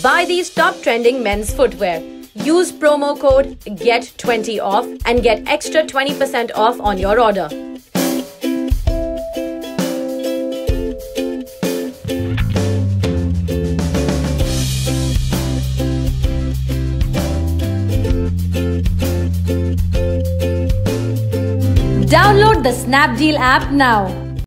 Buy these top trending men's footwear. Use promo code GET20 off and get extra 20% off on your order. Download the Snapdeal app now.